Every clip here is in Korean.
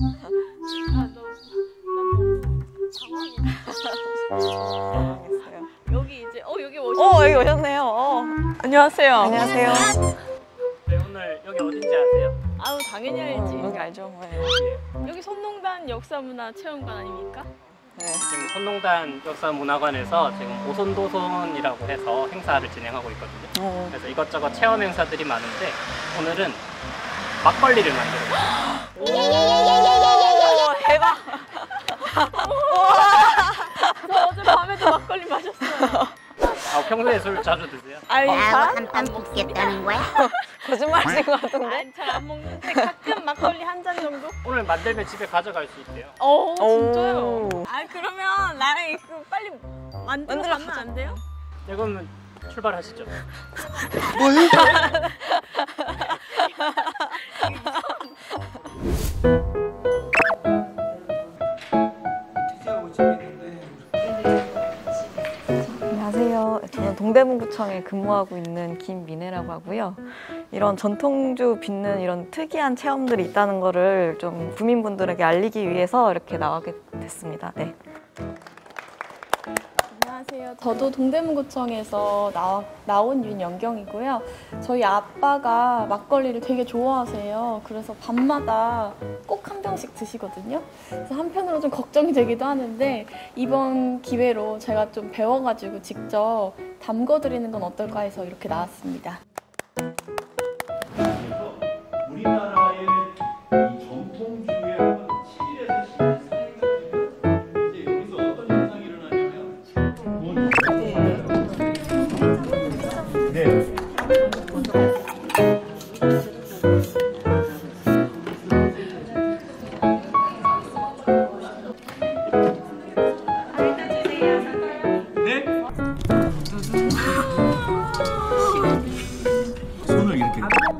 난 너무 당황해. 여기 이제 여기 오셨네요. 여기 오셨네요. 안녕하세요. 안녕하세요. 네, 오늘 여기 어딘지 아세요? 아유 당연히 알지. 여기 알죠? 여기 손농단 역사문화체험관 아닙니까? 네. 지금 손농단 역사문화관에서 지금 오손도손이라고 해서 행사를 진행하고 있거든요. 그래서 이것저것 체험 행사들이 많은데 오늘은 막걸리를 만들어요. 대박. 저 어제 밤에도 막걸리 마셨어요. 평소에 술 자주 드세요? 아니 나하고 한판 붙겠다는 거야? 거짓말하신 것 같은데? 아니 잘 안 먹는데 가끔 막걸리 한 잔 정도? 오늘 만들면 집에 가져갈 수 있대요. 진짜요? 아 그러면 나랑 빨리 만들어 가면 안 돼요? 네, 그러면 출발하시죠. 안녕하세요. 저는 동대문구청에 근무하고 있는 김민혜라고 하고요. 이런 전통주 빚는 이런 특이한 체험들이 있다는 거를 좀 구민분들에게 알리기 위해서 이렇게 나오게 됐습니다. 네. 안녕하세요. 저도 동대문구청에서 나온 윤영경이고요. 저희 아빠가 막걸리를 되게 좋아하세요. 그래서 밤마다 꼭 한 병씩 드시거든요. 그래서 한편으로 좀 걱정이 되기도 하는데 이번 기회로 제가 좀 배워가지고 직접 담궈드리는 건 어떨까 해서 이렇게 나왔습니다. 우리나라의 이 전통주의 한 7일에서 10일 이제 여기서 어떤 현상이 일어나냐면 네. 손을 이렇게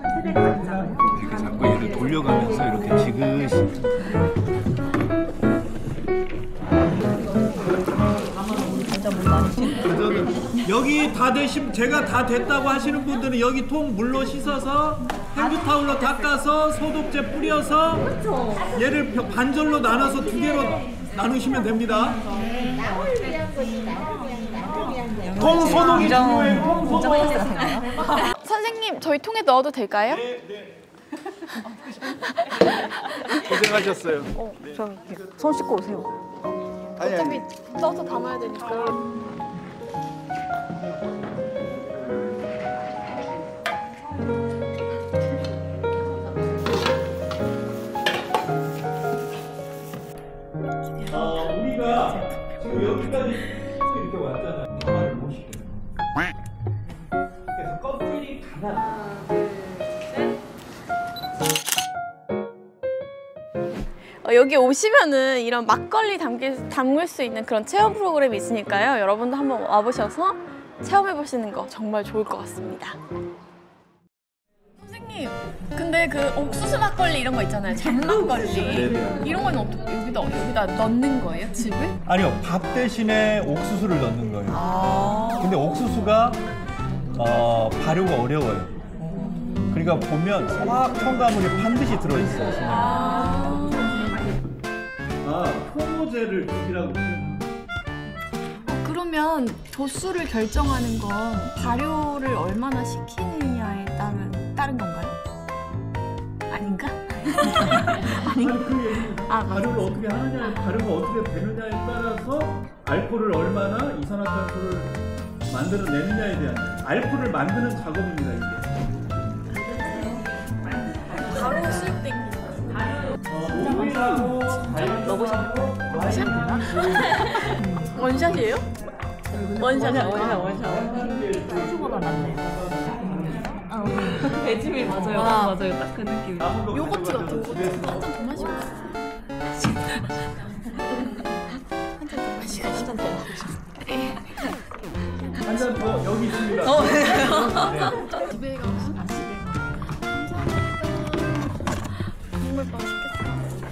잡고 얘를 돌려가면서 이렇게 지그시 여기 다 되신 제가 다 됐다고 하시는 분들은 여기 통 물로 씻어서 행주타올로 닦아서 소독제 뿌려서 얘를 반절로 나눠서 2개로 나누시면 됩니다. 통 소독이 중요해요. 통 소독. 선생님, 저희 통에 넣어도 될까요? 고생하셨어요. 손 씻고 오세요. 어차피 써서 담아야 되니까. 우리가 지금 여기까지 이렇게 왔잖아요. 가마를 못 시켜요. 그래서 껍질이 가나. 여기 오시면은 이런 막걸리 담글 수 있는 그런 체험 프로그램이 있으니까요. 여러분도 한번 와보셔서 체험해 보시는 거 정말 좋을 것 같습니다. 선생님, 근데 그 옥수수 막걸리 이런 거 있잖아요. 잔막걸리. 이런 건 어떻게 여기다 넣는 거예요? 즙을? 아니요, 밥 대신에 옥수수를 넣는 거예요. 근데 옥수수가 발효가 어려워요. 그러니까 보면 화학 첨가물이 반드시 들어있어요. 효모제를 드시라고. 그러면 도수를 결정하는 건 발효를 얼마나 시키느냐에 따른 건가요? 아닌가? 아닌가? 발효를 어떻게 하느냐, 발효가 어떻게 되느냐에 따라서 알코올을 얼마나 이산화탄소를 만들어내느냐에 대한 알코올을 만드는 작업입니다, 이게. 바로 수입된 원샷이에요? 원샷. 소주보다 낫네. 배지밀 맞아요. 맞아요. 딱 그 느낌. 요거트 같은 거. 한 잔 더 마시고. 한 잔 더 마시고 싶어. 한 잔 더 여기 있습니다. 집에 가고 싶어. 정말 맛있겠다.